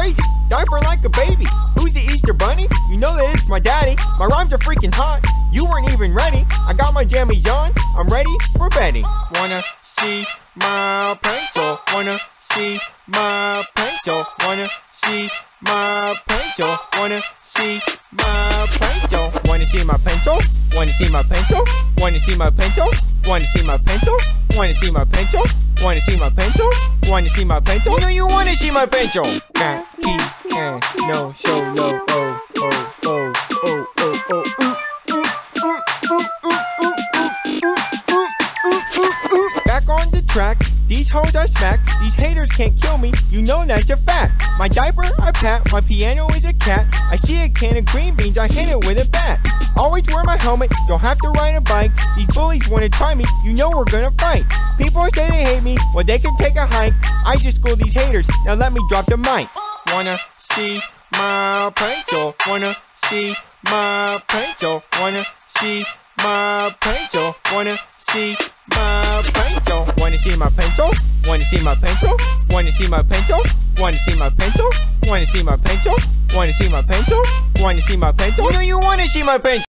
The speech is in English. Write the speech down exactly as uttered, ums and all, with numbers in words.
crazy, diaper like a baby. Who's the Easter bunny? You know that it's my daddy. My rhymes are freaking hot, you weren't even ready. I got my jammies on, I'm ready for Betty. Wanna see my pencil? Wanna see my pencil? Wanna see my pencil? Wanna see my pencil? Wanna see my pencil? Wanna see my pencil? Wanna see my pencil? Wanna see my pencil? Wanna see my pencil? Wanna see my pencil? Wanna see my pencil? You know you wanna see my pencil. Cat, key, and no solo. Oh, oh, oh, oh, oh, oh. Back on the track, these hoes I smack. These haters can't kill me, you know that's a fact. My diaper I pat, my piano is a cat. I see a can of green beans, I hit it with a bat. Always wear my helmet, don't have to ride a bike. These bullies wanna try me, you know we're gonna fight. People say they hate me, well they can take a hike. I just school these haters, now let me drop the mic. Wanna see my pencil? Wanna see my pencil? Wanna see my pencil? Wanna see my pencil? Wanna see my pencil? Wanna see my pencil? Wanna see my pencil? Wanna see my pencil? Wanna see my pencil? Wanna see my pencil? Wanna see my pencil? You know you wanna see my pencil.